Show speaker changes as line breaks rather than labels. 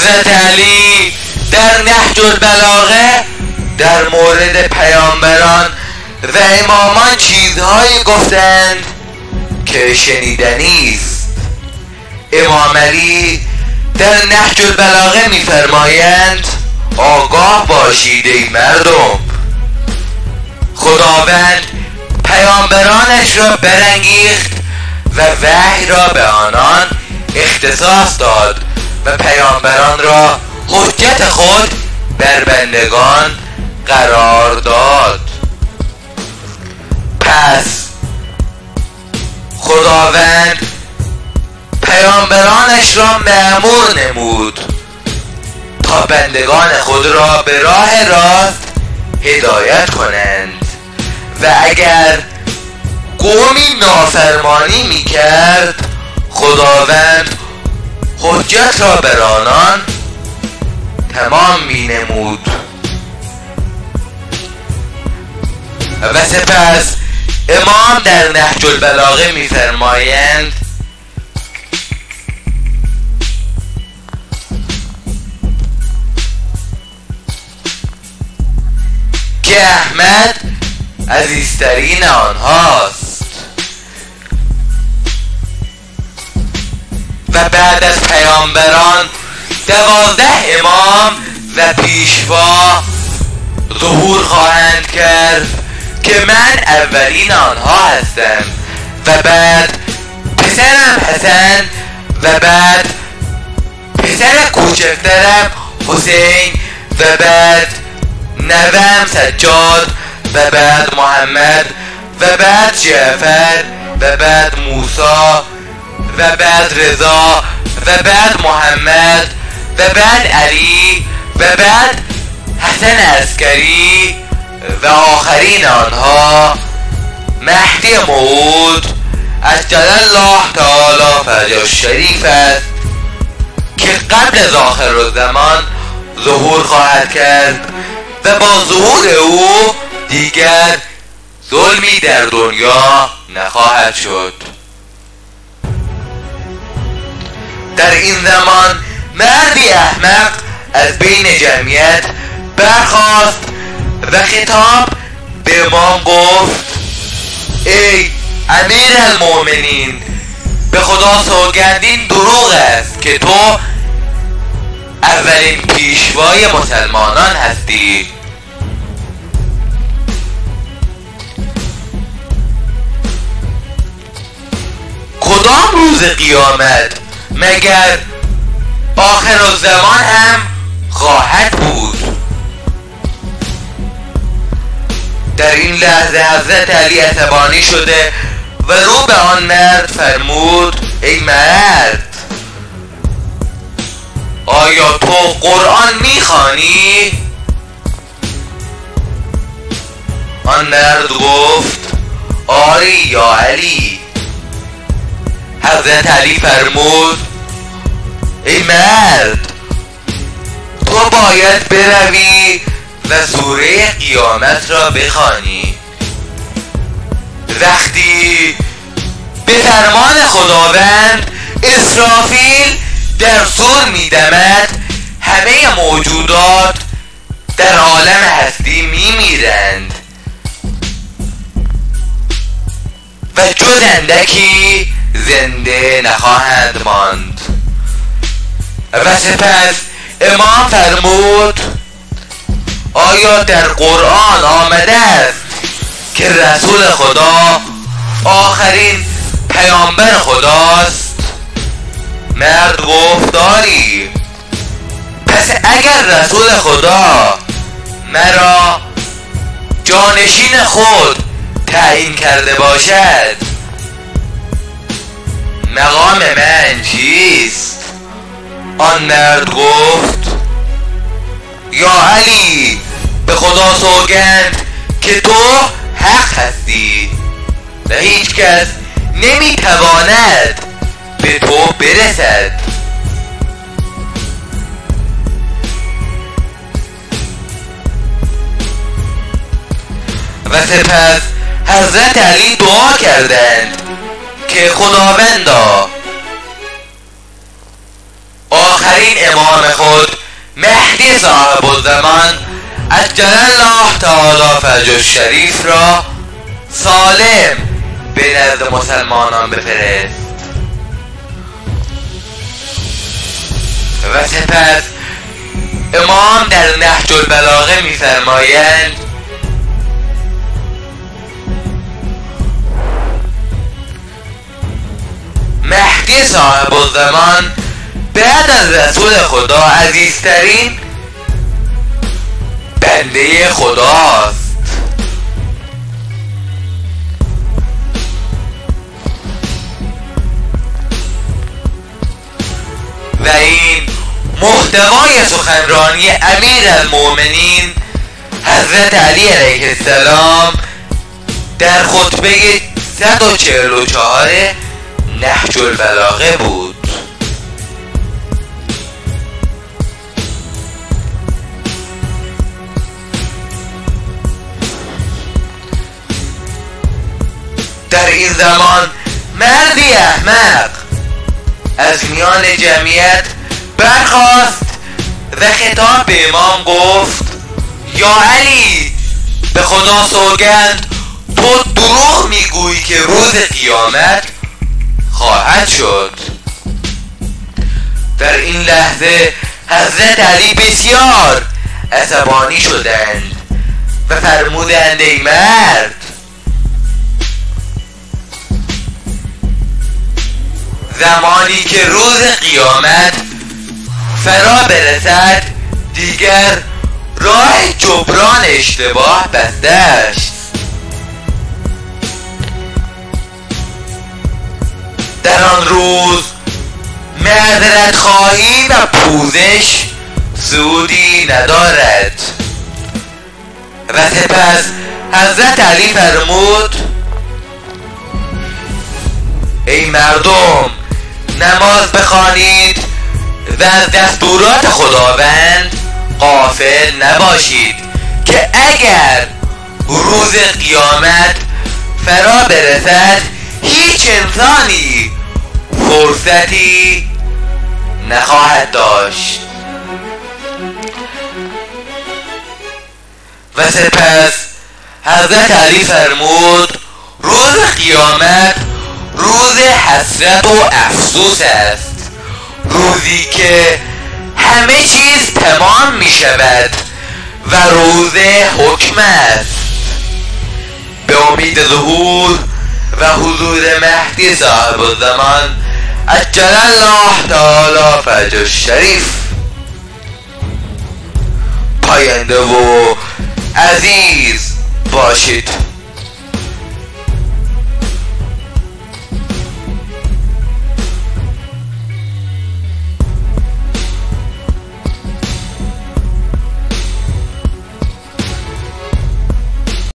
حضرت علی در نهج البلاغه در مورد پیامبران و امامان چیزهایی گفتند که شنیدنی است. امام علی در نهج البلاغه می‌فرمایند آگاه باشید ای مردم، خداوند پیامبرانش را برانگیخت و وحی را به آنان اختصاص داد و پیامبران را حجت خود بر بندگان قرار داد. پس خداوند پیامبرانش را مأمور نمود تا بندگان خود را به راه راست هدایت کنند و اگر قومی نافرمانی میکرد خداوند حجت را بر آنان تمام مینمود. و سپس امام در نهج البلاغه میفرمایند که احمد عزیزترین آنهاست و بعد از پیامبران 12 امام و پیشوا ظهور خواهند کرد که من اولین آنها هستم و بعد پسرم حسن و بعد پسر کوچکترم حسین و بعد نوام سجاد و بعد محمد و بعد جعفر و بعد موسی و بعد رضا و بعد محمد و بعد علی و بعد حسن عسکری و آخرین آنها مهدی موعود عجل الله تعالی فرجه الشریف است که قبل از آخر الزمان ظهور خواهد کرد و با ظهور او دیگر ظلمی در دنیا نخواهد شد. در این زمان مردی احمق از بین جمعیت برخاست و خطاب به امام گفت ای امیر المؤمنین، به خدا سوگند این دروغ است که تو اولین پیشوای مسلمانان هستی. کدام روز قیامت مگر آخر الزمان هم خواهد بود؟ در این لحظه حضرت علی عصبانی شده و رو به آن مرد فرمود ای مرد، آیا تو قرآن میخوانی؟ آن مرد گفت آری یا علی. حضرت علی فرمود ای مرد، تو باید بروی و سوره قیامت را بخوانی. وقتی به فرمان خداوند اسرافیل در سور میدمد همه موجودات در عالم هستی میمیرند و جز اندکی زنده نخواهند ماند. و سپس امام فرمود آیا در قرآن آمده است که رسول خدا آخرین پیامبر خداست؟ مرد گفت داری. پس اگر رسول خدا مرا جانشین خود تعیین کرده باشد مقام من چیست؟ آن مرد گفت یا علی، به خدا سوگند که تو حق هستی و هیچ کس نمیتواند به تو برسد. و سپس حضرت علی دعا کردند که خداوندا آخر آخرین امام خود مهدی صاحب الزمان عجل الله تعالی فرجه الشریف را سالم به نزد مسلمانان بفرست. و سپس امام در نهج البلاغه می‌فرمایند مهدی صاحب الزمان بعد از رسول خدا عزیزترین بنده خداست. و این محتوای سخنرانی امیر المؤمنین حضرت علی علیه السلام در خطبه 144 نهج البلاغه بود. در این زمان مردی احمق از میان جمعیت برخاست و خطاب به امام گفت یا علی، به خدا سوگند تو دروغ میگویی که روز قیامت خواهد شد. در این لحظه حضرت علی بسیار عصبانی شدند و فرمودند ای مرد، زمانی که روز قیامت فرا برسد دیگر راه جبران اشتباه بسته است. در آن روز معذرت خواهی و پوزش سودی ندارد. و سپس حضرت علی فرمود ای مردم، نماز بخوانید و از دستورات خداوند غافل نباشید که اگر روز قیامت فرا برسد هیچ انسانی فرصتی نخواهد داشت. و سپس حضرت علی فرمود روز قیامت روز حسرت و افسوس است، روزی که همه چیز تمام می شود و روز حکم است. به امید ظهور و حضور مهدی صاحب الزمان عجل الله تعالی فرجه الشریف پاینده و عزیز باشید.